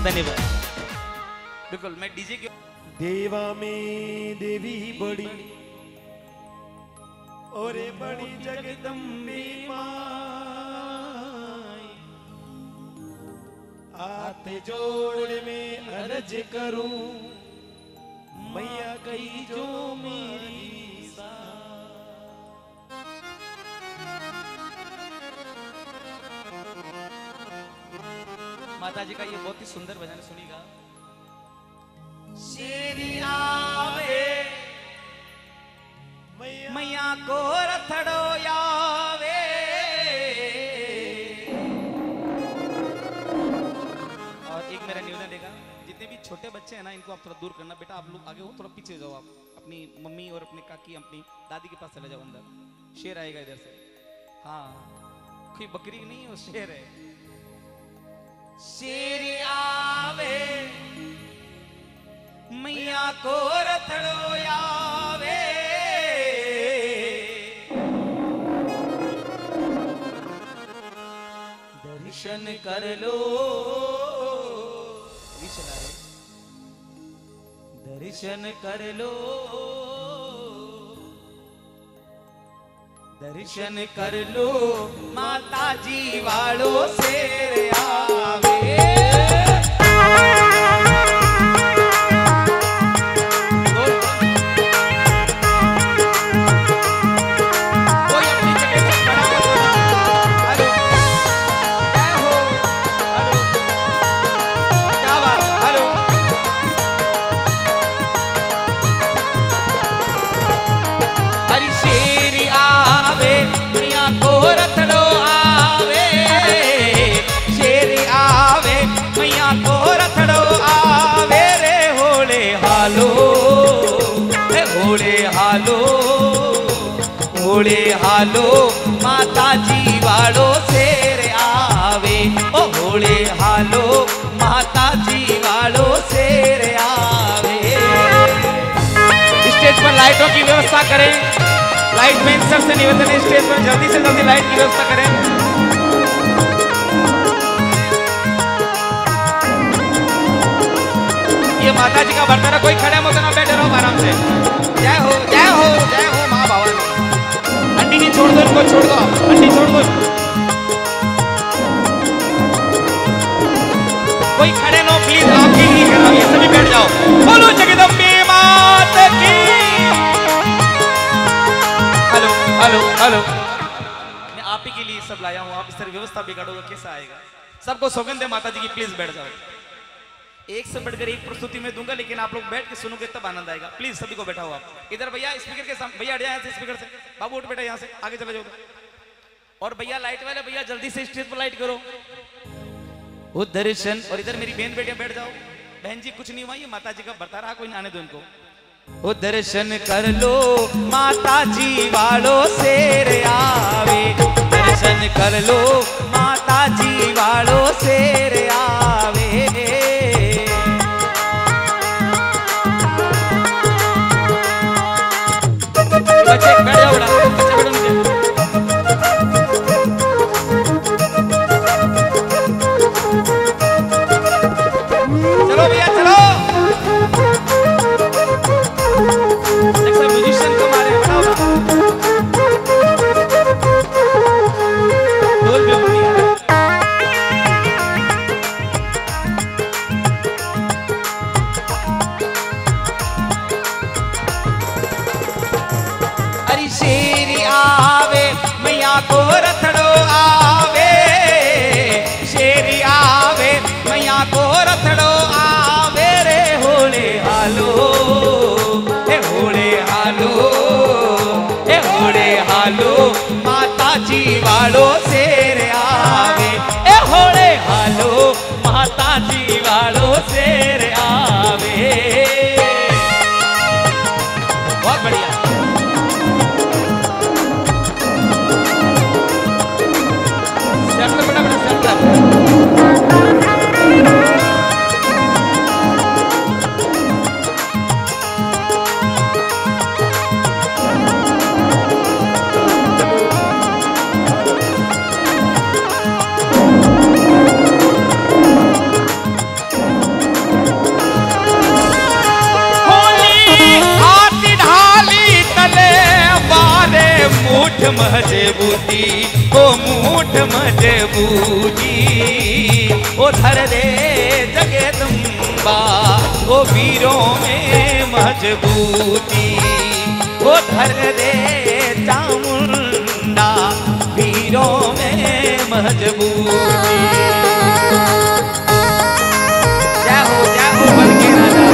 धन्यवाद। बिल्कुल मैं डीजे के देवा में देवी बड़ी और बड़ी जगदम्बे माई, हाथ जोड़ में अर्ज करूं मैया कही जो मेरी माता जी का ये बहुत ही सुंदर भजन सुनिएगा। शेरी आवे मैया को रथड़ो यावे, और एक मेरा निवेदन देगा, जितने भी छोटे बच्चे हैं ना इनको आप थोड़ा दूर करना। बेटा आप लोग आगे हो, थोड़ा पीछे जाओ, आप अपनी मम्मी और अपने काकी अपनी दादी के पास चले जाओ अंदर। शेर आएगा इधर से। हाँ कोई बकरी नहीं है, वो शेर है। शेर आवे मैया को रथड़ो आवे, दर्शन कर लो। दर्शन कर लो, दर्शन कर लो, माता जी वालों शेर आवे। होले हालो माता जी वालो शेर आवे, ओ होले हालो माता जी वालो शेर आवे। स्टेज पर लाइटों की व्यवस्था करें। लाइट मैन सबसे निवेदन है, स्टेज पर जल्दी से जल्दी लाइट की व्यवस्था करें। ये माता जी का बर्तन, कोई खड़े मत ना, बैठे रहो आराम से। जय हो जय हो जय हो माँ भवानी। अंडी की छोड़ दो, इनको छोड़ दो, अंडी छोड़ दो। कोई खड़े नो प्लीज, आपकी ही कराओ, ये सभी बैठ जाओ। बोलो जगदम्बे माता की। हेलो हेलो हेलो, मैं आप ही के लिए सब लाया हूँ, आप इस तरह व्यवस्था बिगाड़ोगे कैसा आएगा। सबको सौगंध है माता जी की, प्लीज बैठ जाओ। एक से बढ़कर एक प्रस्तुति में दूंगा, लेकिन आप लोग बैठ के सुनोगे तब आनंद आएगा। प्लीज सभी को बैठाओ आप इधर। भैया स्पीकर के सामने, भैया हट जाए स्पीकर से। बाबू उठ बेटा, यहाँ से आगे चले जाओ। और भैया लाइट वाले भैया जल्दी से स्टेज पर लाइट करो। वो दर्शन, और इधर मेरी बहन बेटियां बैठ जाओ। बहन जी कुछ नहीं हुआ, ये माता जी का बरता रहा, कोई आने दो इनको। वो दर्शन कर लो माता जी वालों शेर आवे, दर्शन कर लो माता जी वालों शेर आवे। बच्चे बैठ जाओ, बच्चे बैठो नीचे। चलो भैया चलो। म्यूजिशियन को मारे, बनाओ ना। ढोल भी मूठ मजबूती, ओ मूठ मजबूती, ओ धर दे जगदम्बा, ओ वीरों में मजबूती, ओ धर दे चामुंडा, वीरों में मजबूती। जय हो बल के राजा।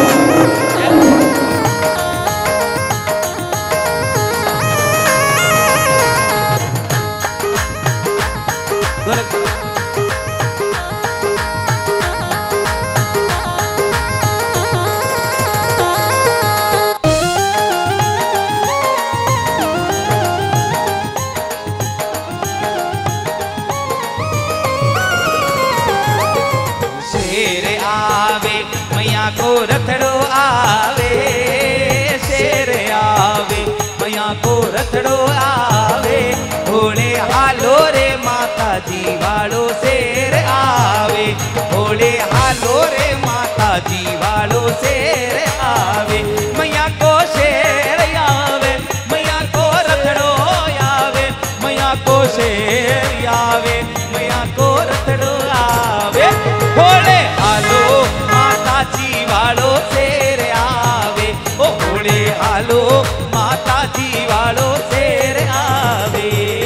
को रथड़ो आवे, शेर आवे, मैया को रथड़ो आवे, घोड़े हालो रे माता जी वालो शेर आवे, घोड़े हालो रे माता जी वालो शेर आवे, मैया को शेर आवे, मैया को रथड़ो आवे, मैया को शेर आवे, मैया को रथड़ो आवे, घोड़े हालो माता जी वालो शेर आवे, ओ घोड़े हालो माता जी वालो शेर आवे।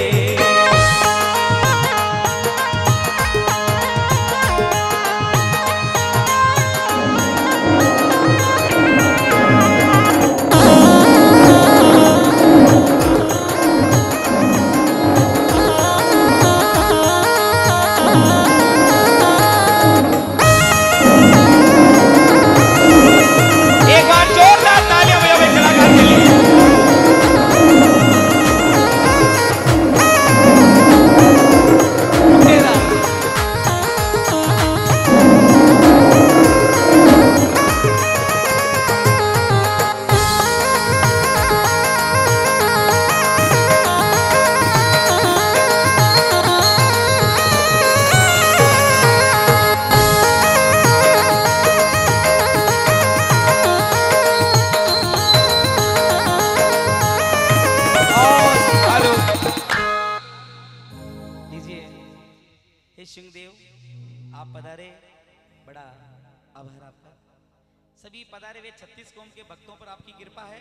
सिंहदेव आप पधारे, बड़ा आभार आपका। सभी पधारे वे 36 कौम के भक्तों पर आपकी कृपा है।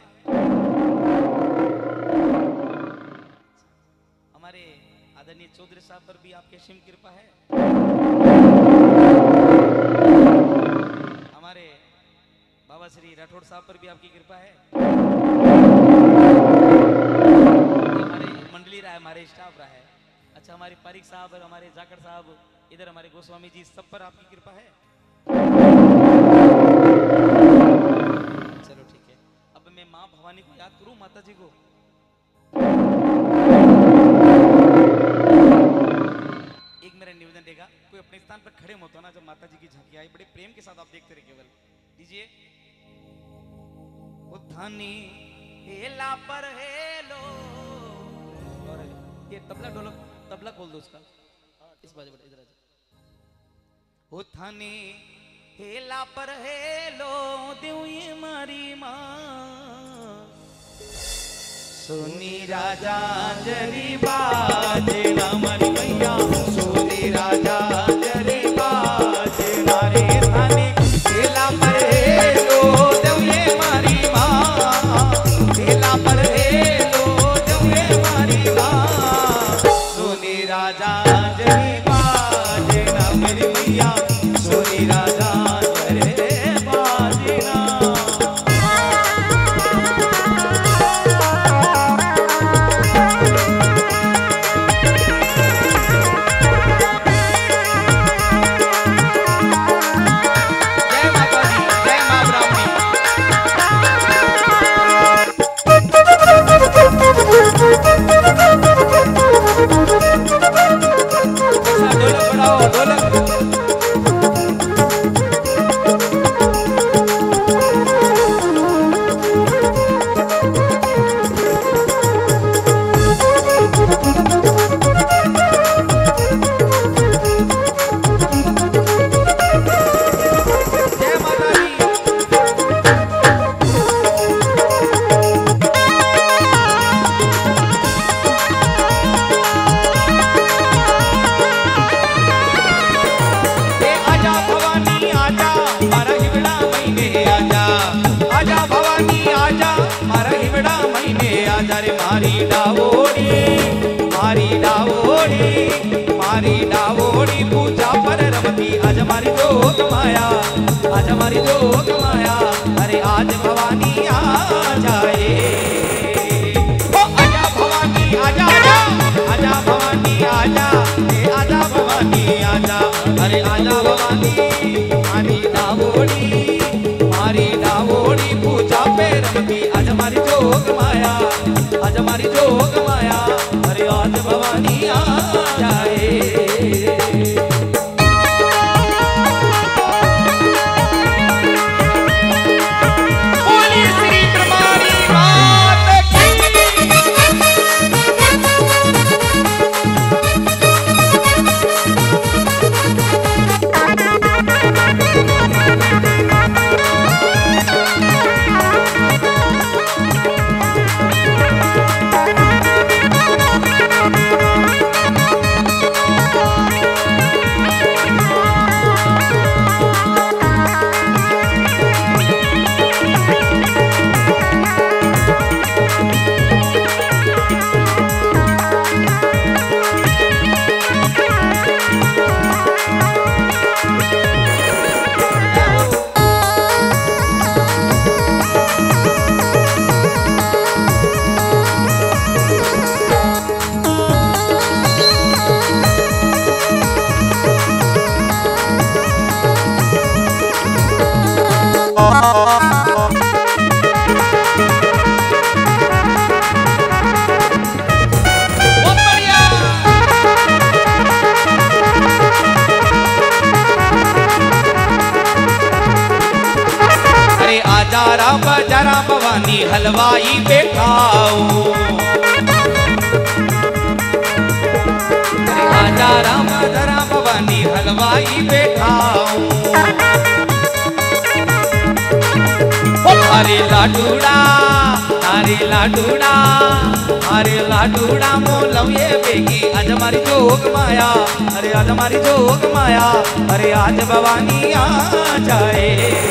हमारे आदरणीय चौधरी साहब पर भी आपके सिम कृपा है। हमारे बाबा श्री राठौड़ साहब पर भी आपकी कृपा है। हमारे मंडली रहा है, हमारे स्टाफ रहा है। अच्छा, हमारे पारिक साहब और हमारे जाकर साहब, इधर हमारे गोस्वामी जी, सब पर आपकी कृपा है। चलो ठीक है, अब मैं माँ भवानी को याद करूं, माता जी को। एक मेरा निवेदन देगा, कोई अपने स्थान पर खड़े मत होना जब माता जी की झांकी आई, बड़े प्रेम के साथ आप देखते रहे केवल। दीजिए। उठानी हेला पर हेलो, और ये तबला ढोलक, तबला खोल दो उसका, इस बाजू बड़ा इधर आ जाओ। उठानी हेला पर हेलो देऊ ये मारी माँ, सोनी राजा जरी बाजे ना मरी मैया, सोनी राजा जरी बाजे ना रे थाने हेला पर हेलो देऊ ये मारी माँ, हेला पर हेलो देऊ ये मारी माँ, सोनी राजा जरी बाजे ना मेरी मैया, सोनी राजा जरी बाजे ना। अरे मारी डावोड़ी पूजा पर रमती आज हमारी जोग माया, आज हमारी जोग माया। अरे आज भवानी आ जाए, ओ आजा भवानी आजा आजा, आजा भवानी आजा, आजा भवानी आजा। अरे आजा भवानी मारी डावोड़ी पूजा पे रमती आज हमारी जोग माया, आज हमारी जोग माया। अरे आज भवानी आ जाए। जरा भवानी हलवाई बैठाओ, आजा राम जरा भवानी हलवाई बैठाओ। अरे लाडूड़ा मोलम ये बेगी आज हमारी जोग माया, अरे आज हमारी जोग माया। अरे आज भवानी आ जाए।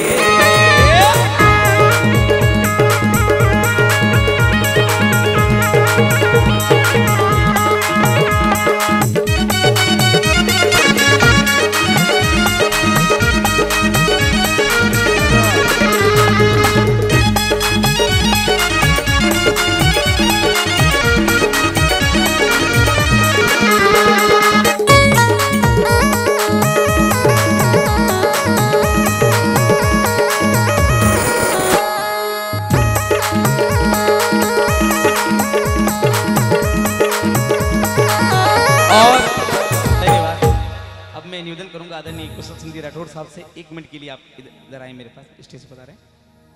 निवेदन करूंगा आदरणीय कुशल सिंह राठौड़ साहब से, 1 मिनट के लिए आप इधर आए मेरे पास, स्टेज पर आ रहे हैं।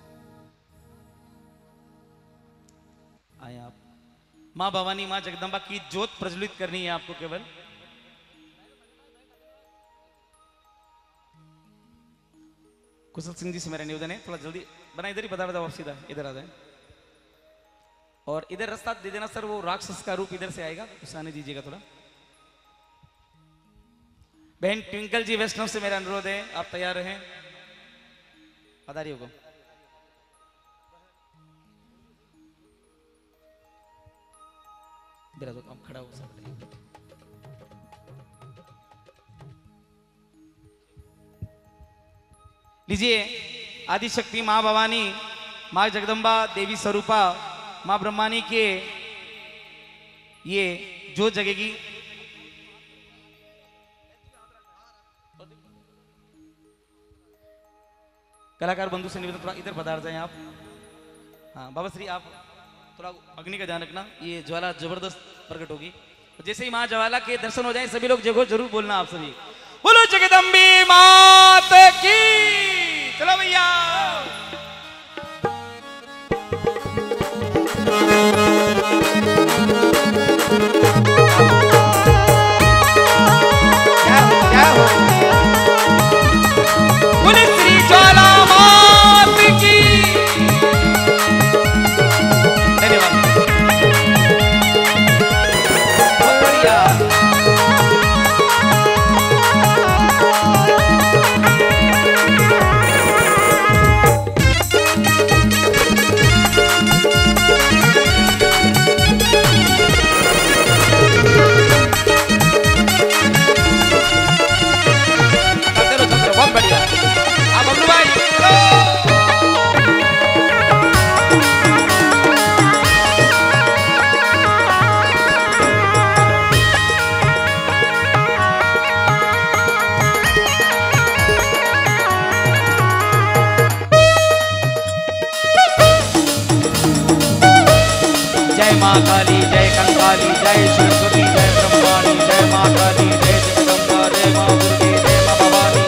आए आप। माँ भवानी माँ जगदम्बा की ज्योत प्रज्वलित करनी है आपको केवल। कुशल सिंह जी से मेरा निवेदन है, थोड़ा जल्दी बना, इधर ही बता आप सीधा इधर आ जाए और इधर रास्ता दे देना सर, वो राक्षस का रूप इधर से आएगा, उसे आने दीजिएगा थोड़ा। बहन ट्विंकल जी वैष्णव से मेरा अनुरोध है, आप तैयार रहें, पधारिए को। आप खड़ा हो सकते हैं। लीजिए आदिशक्ति माँ भवानी, माँ जगदम्बा देवी स्वरूपा, माँ ब्रह्मानी के ये जो जगेगी। कलाकार बंधु से निवेदन थोड़ा इधर पधार जाएं आप। हाँ बाबा श्री आप थोड़ा अग्नि का ध्यान रखना, ये ज्वाला जबरदस्त प्रकट होगी। जैसे ही माँ ज्वाला के दर्शन हो जाए सभी लोग जरूर बोलना आप सभी, बोलो जगदम्बी मात की। चलो भैया क्या हो बोले श्री ज्वाला मात की। धन्यवाद, बहुत बढ़िया। माँ काली, जय कंकाली, जय सरस्वती, जय ब्रह्माणी, जय माँ काली, जय जगदम्बा, जय माँ दुर्गे, जय माँ भवानी।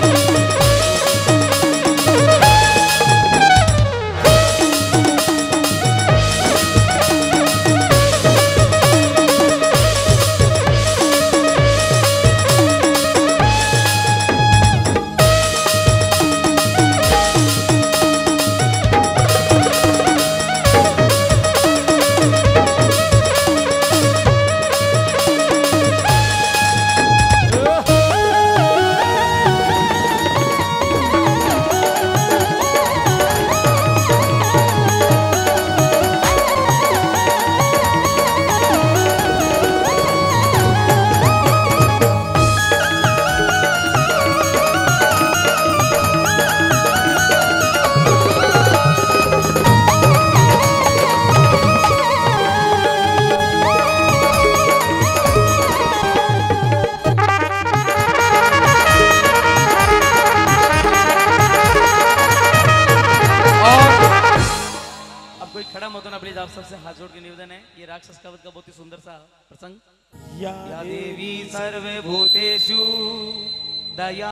खड़ा मत होना प्लीज, आप सबसे हाथ जोड़ के निवेदन है। ये राक्षस कवच का बहुत ही सुंदर सा प्रसंग। या या देवी सर्वभूतेषु दया